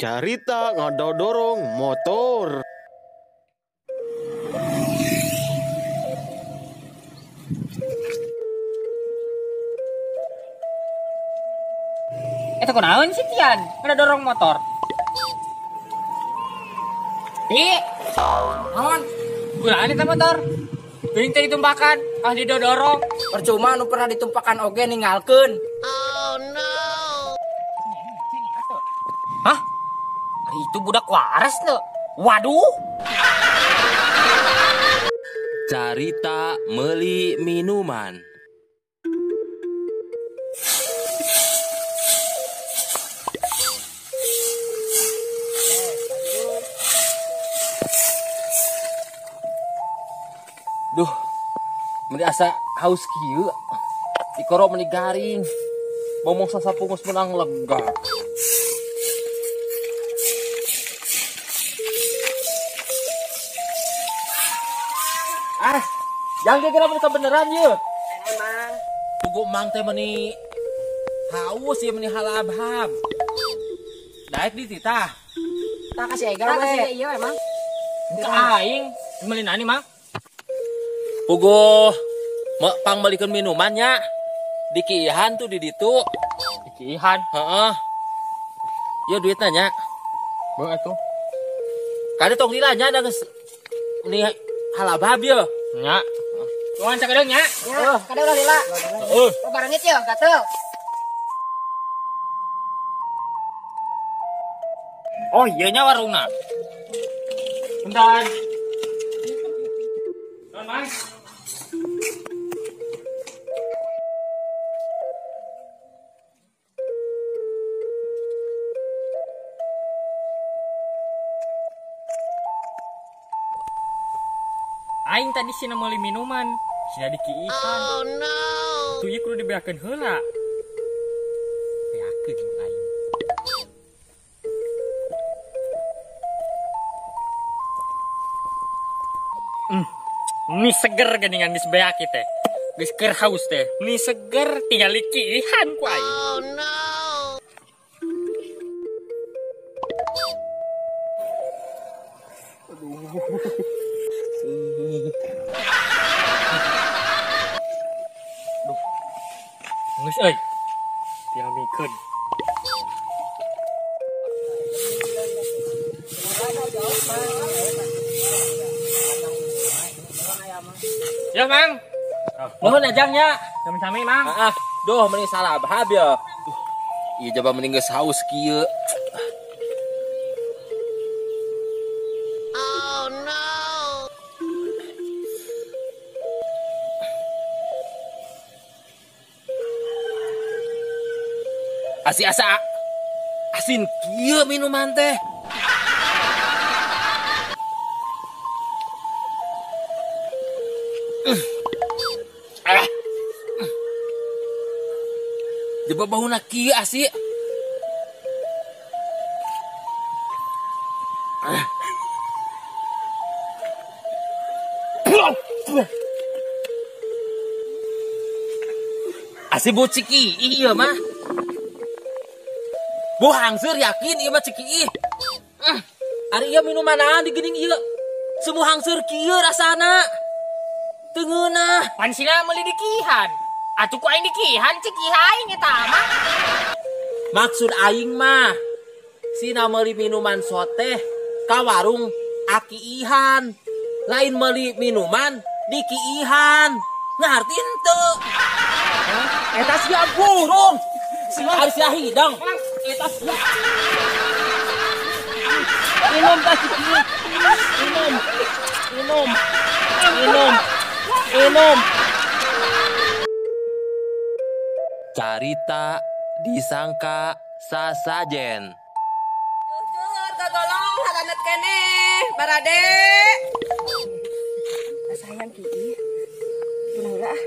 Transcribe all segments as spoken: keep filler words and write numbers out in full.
carita ngadodorong motor. Itu kunaon sih Tian? Ngadodorong motor. Ih, naon? Gulaan itu motor. Geuning teh ditumpakan, ah didodorong. Percuma nu pernah ditumpakan oge ninggalkeun. Oh no. Hah? Itu budak waras tuh. Waduh. Carita meuli minuman. Duh, meni asa haus kieu. Dikoro meni garing. Momong sasapungus menang lega. Ah, yang kira meni beneran ye. Emang Pugu mang teh meni haus ya meni halabhab. Daek di titah. tak kasih ega we. Iya emang. Ka aing meuli nani Mang? Pugu me, pang balikeun minumannya. Di kieuhan tuh di ditu. Ikihan. Heeh. Ya duitnya nya. Beung atuh. Kada tong dilanya da geus meni halabhab ye. Nya. Tuan cakedeung nya. Ya, kada ulah lila. Heuh. Oh barangit ya, gatel. Oh iya nya warungna. Bentar. Tuan Mang. Aing tadi sina meuli minuman, sina dikiihan. Oh no. Tuh ieu kudu dibeakeun heula. Beakeun aing. Hmm. Mie seger geningan geus beaki teh. Geus keur haus teh. Mie seger tinggal dikiihan ku aing. Oh no. Geus euy. Tinggal mikeun. Ya, Mang. Nuhun ajangnya. Sami-sami, Mang. Ah, duh meni salabhab ya. Ieu coba mending geus haus kieu. Oh no. Asi asa asin kieu minuman teh. Ah. Coba bauna kieu asi. Ah. Asi bocik ieu mah. Bu hangseur yakin ieu mah ciki ih. Uh, ari ieu minuman di geuning ieu. Semu hangseur kieu rasana. Teu ngeunah. Pan sila meuli dikihan. Atuh ku aing dikihan cik aing eta mah. Maksud aing mah sina meuli minuman soteh ka warung Aki Ihan. Lain meuli minuman di Kiihan. Ngarti henteu? Eta sia burung. Harus sia hidang. Eta sia. Minum tah ciki. Minum. Minum. Minum. Minum. Carita disangka sasajen. Cucur kagolong halanet kene, barade. Sayang ki. Gimana enggak?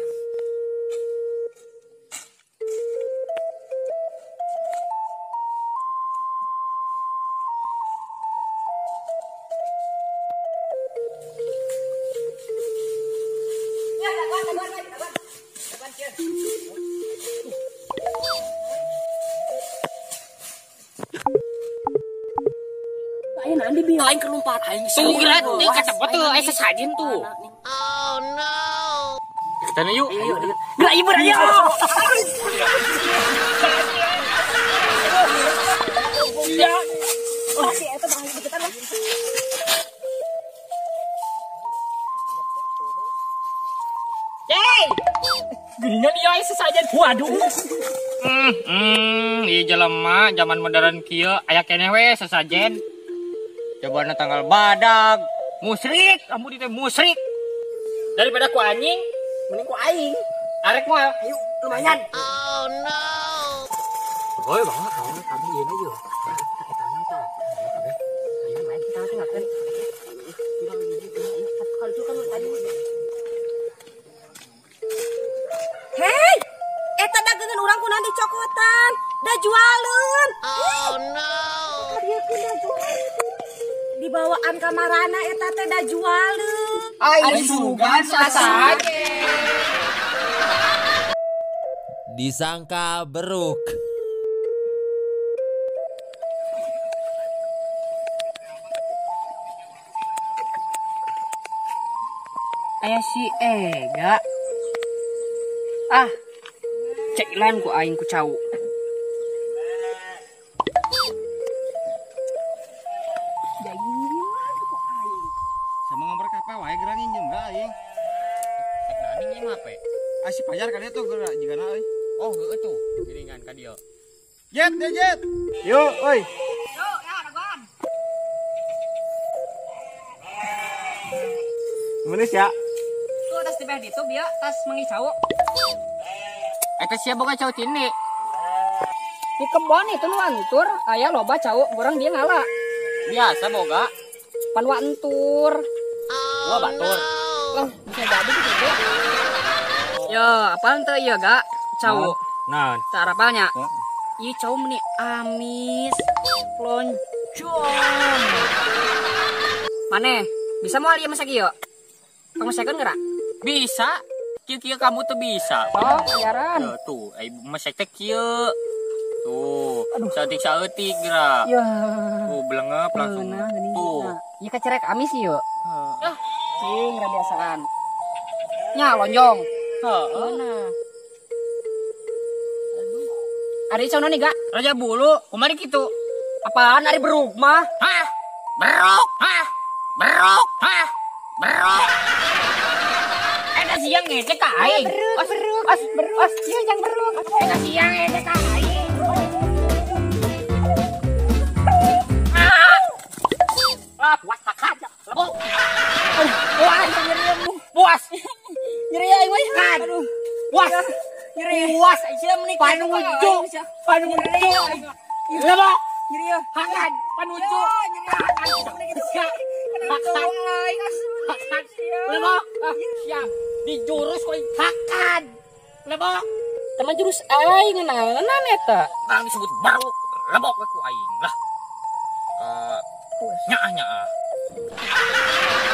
Kan dibilain ke lompat aing. Tuh kira tuh kacepet tuh aya sasajen tuh. Oh no. Kita yuk. Gerak ibu aja. Ya. Oh, si eta bang deketan lah. Yeay. Geuningan ieu aya sasajen. Waduh. Hmm, hmm, ieu jelema zaman modern kieu aya keneh we sasajen. Cobana tanggal badag, musrik, kamu di teh musrik. Daripada ku anjing, Mending ku aing. arek moal. Ayo, lumayan. Oh no. Oi, bawa kawan kami ieu na yeuh. Hei, eta dagangan urang kunaon dicokotan. Da jualeun. Oh no. Dia kena jual. Dibawaan kamarana eta teh da jualeun. Aing sugan sasajen. Disangka beruk. Aya si Ega. Ah, cekilan ku aing ku cau. Sama ngomor apa wae geura nginjem da aing. Tek nani nyi mah pe. Ah si pajar kali tuh geura jigana euy. Oh, heueuh tuh. Geuningan ka dieu. Jet, deh, jet. Yo, euy. Yo, ya dagan. Menis ya. Tuh tas tibeh ditu bieu tas mangi cau. Eta sia boga cau tini. Di kebon itu nu antur, aya loba cau, urang dia ngala. Biasa boga. Pan wantur. Gua batur. Lah, bisa jadi gitu. Yo, apaan tuh ya, Gak? Cau. Nah, Cara apanya? Ih, cau meni amis. Loncong. Mane, bisa mau lihat masak ieu? Kamu second gerak? bisa. Kieu-kieu kamu tuh bisa. Oh, ajaran. Tuh, tuh, ai masek teh kieu. Tuh, saeutik-saeutik geura. Ya. Tuh, belengep langsung. Nah, gini. Tuh. Nah, ieu kecerek amis ieu. Ah, Cing, biasaan. Nya lonjong. heeh. Mana? Ari sono nih, Gak? Raja bulu, kumaha kitu? Apaan ari beruk mah? Hah? Berok, hah? Berok, hah? Berok. Eta siang ngecek ka aing. Beruk, beruk, as, beruk, as, iya yang beruk. Eta siang ngecek ka aing. Ah! Ah, puas kakak. Lebok. Wah, nyeri mu. Puas. Nyeri aing mah. Aduh. Puas. Nyeri. Puas aisyah menikah. Panuju. Panuju. Lebok. Nyeri ya. Hakan, panuju. Hakan. Hakan. Lebok. Ah, siap. Di jurus kau hakan. Lebok. Teman jurus aing naon eta? Bang disebut baru. Lebok aku aing lah. Eh, nyaa nyaa.